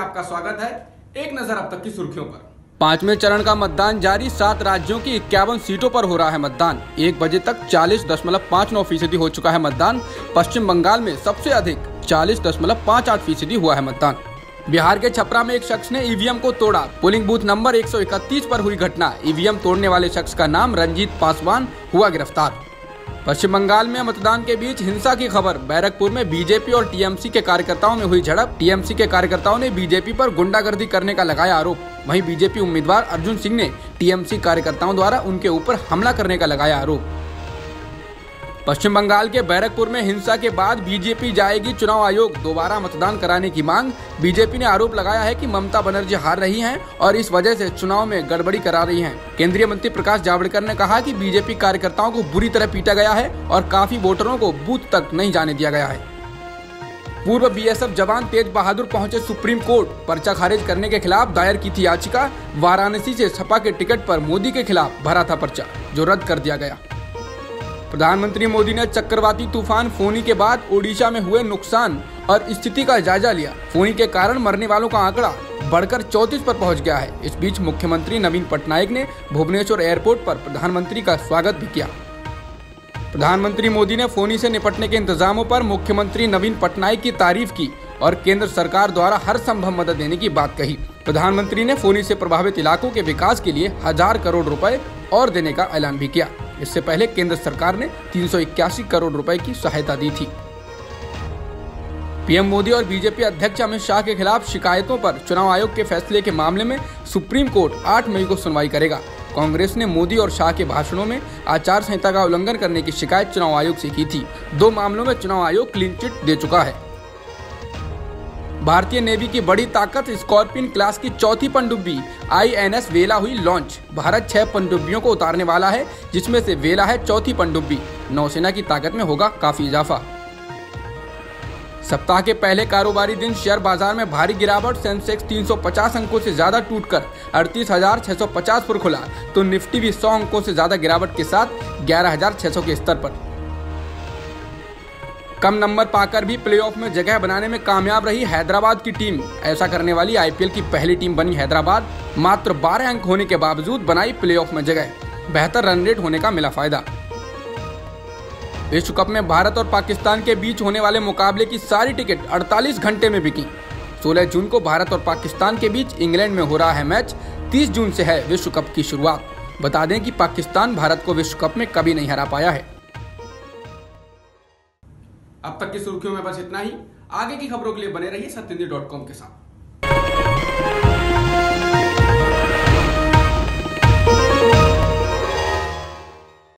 आपका स्वागत है। एक नजर अब तक की सुर्खियों पर। पांचवें चरण का मतदान जारी। 7 राज्यों की 51 सीटों पर हो रहा है मतदान। 1 बजे तक 40.59% हो चुका है मतदान। पश्चिम बंगाल में सबसे अधिक 40.58% हुआ है मतदान। बिहार के छपरा में एक शख्स ने ईवीएम को तोड़ा। पोलिंग बूथ नंबर 131 पर हुई घटना। ईवीएम तोड़ने वाले शख्स का नाम रंजीत पासवान हुआ गिरफ्तार। पश्चिम बंगाल में मतदान के बीच हिंसा की खबर। बैरकपुर में बीजेपी और टीएमसी के कार्यकर्ताओं में हुई झड़प। टीएमसी के कार्यकर्ताओं ने बीजेपी पर गुंडागर्दी करने का लगाया आरोप। वहीं बीजेपी उम्मीदवार अर्जुन सिंह ने टीएमसी कार्यकर्ताओं द्वारा उनके ऊपर हमला करने का लगाया आरोप। पश्चिम बंगाल के बैरकपुर में हिंसा के बाद बीजेपी जाएगी चुनाव आयोग। दोबारा मतदान कराने की मांग। बीजेपी ने आरोप लगाया है कि ममता बनर्जी हार रही हैं और इस वजह से चुनाव में गड़बड़ी करा रही हैं। केंद्रीय मंत्री प्रकाश जावड़ेकर ने कहा कि बीजेपी कार्यकर्ताओं को बुरी तरह पीटा गया है और काफी वोटरों को बूथ तक नहीं जाने दिया गया है। पूर्व बीएसएफ जवान तेज बहादुर पहुंचे सुप्रीम कोर्ट। पर्चा खारिज करने के खिलाफ दायर की थी याचिका। वाराणसी से सपा के टिकट पर मोदी के खिलाफ भरा था पर्चा, जो रद्द कर दिया गया। प्रधानमंत्री मोदी ने चक्रवाती तूफान फोनी के बाद ओडिशा में हुए नुकसान और स्थिति का जायजा लिया। फोनी के कारण मरने वालों का आंकड़ा बढ़कर 34 पर पहुंच गया है। इस बीच मुख्यमंत्री नवीन पटनायक ने भुवनेश्वर एयरपोर्ट पर प्रधानमंत्री का स्वागत भी किया। प्रधानमंत्री मोदी ने फोनी से निपटने के इंतजामों पर मुख्यमंत्री नवीन पटनायक की तारीफ की और केंद्र सरकार द्वारा हर संभव मदद देने की बात कही। प्रधानमंत्री ने फोनी से प्रभावित इलाकों के विकास के लिए 1000 करोड़ रुपए और देने का ऐलान भी किया। इससे पहले केंद्र सरकार ने 381 करोड़ रुपए की सहायता दी थी। पीएम मोदी और बीजेपी अध्यक्ष अमित शाह के खिलाफ शिकायतों पर चुनाव आयोग के फैसले के मामले में सुप्रीम कोर्ट 8 मई को सुनवाई करेगा। कांग्रेस ने मोदी और शाह के भाषणों में आचार संहिता का उल्लंघन करने की शिकायत चुनाव आयोग से की थी। 2 मामलों में चुनाव आयोग क्लीन चिट दे चुका है। भारतीय नेवी की बड़ी ताकत स्कॉर्पियन क्लास की चौथी पनडुब्बी आईएनएस वेला हुई लॉन्च। भारत 6 पनडुब्बियों को उतारने वाला है, जिसमें से वेला है चौथी पनडुब्बी। नौसेना की ताकत में होगा काफी इजाफा। सप्ताह के पहले कारोबारी दिन शेयर बाजार में भारी गिरावट। सेंसेक्स 350 अंकों से ज्यादा टूटकर 38,650 पर खुला, तो निफ्टी भी 100 अंकों से ज्यादा गिरावट के साथ 11,600 के स्तर पर। कम नंबर पाकर भी प्लेऑफ में जगह बनाने में कामयाब रही हैदराबाद की टीम। ऐसा करने वाली आईपीएल की पहली टीम बनी हैदराबाद। मात्र 12 अंक होने के बावजूद बनाई प्लेऑफ में जगह। बेहतर रन रेट होने का मिला फायदा। विश्व कप में भारत और पाकिस्तान के बीच होने वाले मुकाबले की सारी टिकट 48 घंटे में बिकी। 16 जून को भारत और पाकिस्तान के बीच इंग्लैंड में हो रहा है मैच। 30 जून से है विश्व कप की शुरुआत। बता दें कि पाकिस्तान भारत को विश्व कप में कभी नहीं हरा पाया है। अब तक की सुर्खियों में बस इतना ही। आगे की खबरों के लिए बने रहिए सत्येंद्र.com के साथ।